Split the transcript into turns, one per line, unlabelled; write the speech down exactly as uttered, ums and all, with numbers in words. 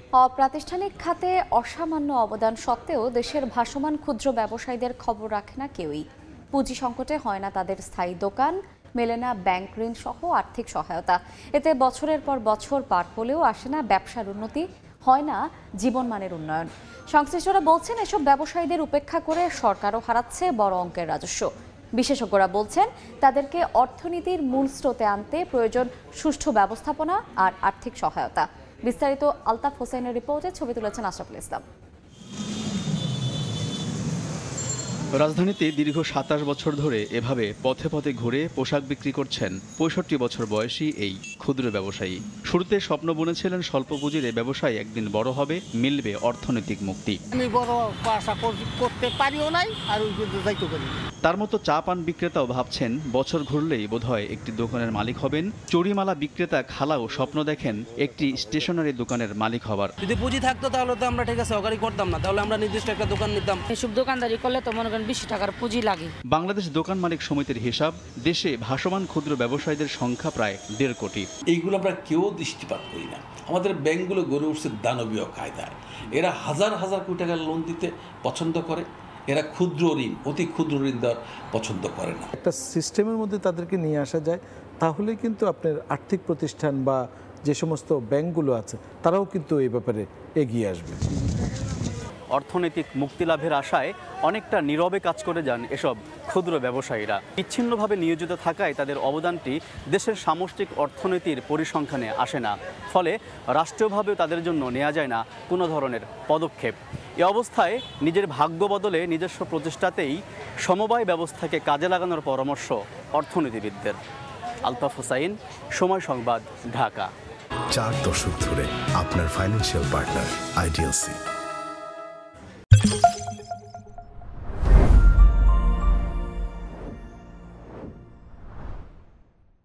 অপ্রাতিষ্ঠানিক খাতে অসামান্য অবদান সত্ত্বেও দেশের ভাসমান ক্ষুদ্র ব্যবসায়ীদের খবর রাখে না কেউই। পুঁজি সংকটে হয় না তাদের স্থায়ী দোকান, মেলে না ব্যাংক ঋণ সহ আর্থিক সহায়তা। এতে বছরের পর বছর পার হলেও আসে না ব্যবসার উন্নতি, হয় না জীবনমানের উন্নয়ন। সংশ্লিষ্টরা বলছেন, এসব ব্যবসায়ীদের উপেক্ষা করে সরকারও হারাচ্ছে বড় অঙ্কের রাজস্ব। বিশেষজ্ঞরা বলছেন, তাদেরকে অর্থনীতির মূল স্রোতে আনতে প্রয়োজন সুষ্ঠু ব্যবস্থাপনা আর আর্থিক সহায়তা। বিস্তারিত আলতাফ হোসেনের রিপোর্টে ছবি তুলেছেন আশরাফুল ইসলাম।
রাজধানীতে দীর্ঘ সাতাশ বছর ধরে এভাবে পথে পথে ঘুরে পোশাক বিক্রি করছেন পঁয়ষট্টি বছর বয়সী এই ক্ষুদ্র ব্যবসায়ী। শুরুতে স্বপ্ন বুনেছিলেন স্বল্প পুঁজির এই ব্যবসায় একদিন বড় হবে, মিলবে অর্থনৈতিক মুক্তি।
আমি বড় আশা করতে পারিও নাই আর যাইতে পারি।
তার মতো চা পান বিক্রেতাও ভাবছেন, বছর ঘুরলেই বোধহয় একটি দোকানের মালিক হবেন। চুরিমালা বিক্রেতা খালাও স্বপ্ন দেখেন একটি স্টেশনারি দোকানের মালিক হবার।
যদি পুঁজি থাকতো তাহলে তো আমরা ঠিক আছে সহকারী করতাম না, তাহলে আমরা নির্দিষ্ট একটা দোকান নিতাম।
এসব দোকানদারি করলে তো মনে করেন বিশ টাকার পুঁজি লাগে।
বাংলাদেশ দোকান মালিক সমিতির হিসাব, দেশে ভাসমান ক্ষুদ্র ব্যবসায়ীদের সংখ্যা প্রায় দেড় কোটি।
এইগুলো আমরা কেউ দৃষ্টিপাত করি না। আমাদের ব্যাংকগুলো গড়ে উঠছে দানবীয় কায়দায়। এরা হাজার হাজার কোটি টাকার লোন দিতে পছন্দ করে। এরা ক্ষুদ্র ঋণ, অতি ক্ষুদ্র ঋণ দেওয়ার পছন্দ করে না।
একটা সিস্টেমের মধ্যে তাদেরকে নিয়ে আসা যায়, তাহলে কিন্তু আপনার আর্থিক প্রতিষ্ঠান বা যে সমস্ত ব্যাংকগুলো আছে তারাও কিন্তু এই ব্যাপারে এগিয়ে আসবে।
অর্থনৈতিক মুক্তি লাভের আশায় অনেকটা নীরবে কাজ করে যান এসব ক্ষুদ্র ব্যবসায়ীরা। বিচ্ছিন্নভাবে নিয়োজিত থাকায় তাদের অবদানটি দেশের সামষ্টিক অর্থনীতির পরিসংখ্যানে আসে না। ফলে রাষ্ট্রীয়ভাবেও তাদের জন্য নেওয়া যায় না কোনো ধরনের পদক্ষেপ। এ অবস্থায় নিজের ভাগ্য বদলে নিজস্ব প্রচেষ্টাতেই সমবায় ব্যবস্থাকে কাজে লাগানোর পরামর্শ অর্থনীতিবিদদের। আলতাফ হোসাইন, সময় সংবাদ, ঢাকা।
চার দশক ধরে আপনার ফাইন্যান্সিয়াল পার্টনার আইডিএলসি।